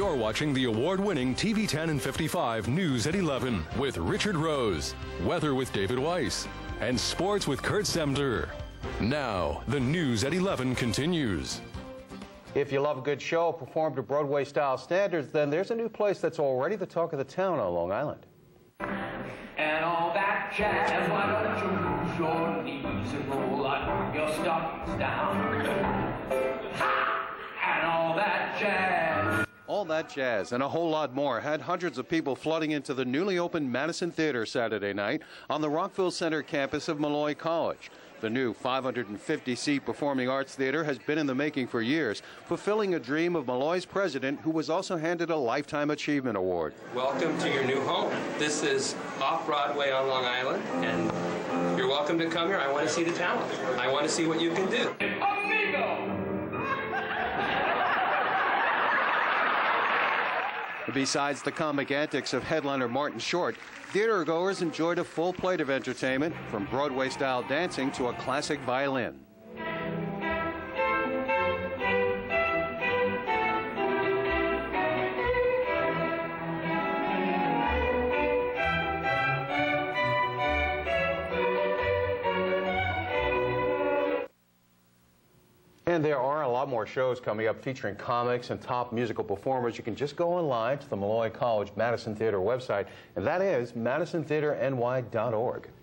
You're watching the award-winning TV 10 and 55 News at 11 with Richard Rose, Weather with David Weiss, and Sports with Kurt Semter. Now, the News at 11 continues. If you love a good show performed to Broadway-style standards, then there's a new place that's already the talk of the town on Long Island. And all that jazz, why don't you move your knees and roll out your stockings down? Ha! And all that jazz. All that jazz and a whole lot more had hundreds of people flooding into the newly opened Madison Theater Saturday night on the Rockville Center campus of Molloy College. The new 550-seat Performing Arts Theater has been in the making for years, fulfilling a dream of Molloy's president, who was also handed a Lifetime Achievement Award. Welcome to your new home. This is off-Broadway on Long Island, and you're welcome to come here. I want to see the talent. I want to see what you can do. Amigo! Besides the comic antics of headliner Martin Short, theatergoers enjoyed a full plate of entertainment, from Broadway-style dancing to a classic violin. And there are a lot more shows coming up featuring comics and top musical performers. You can just go online to the Molloy College Madison Theater website, and that is madisontheaterny.org.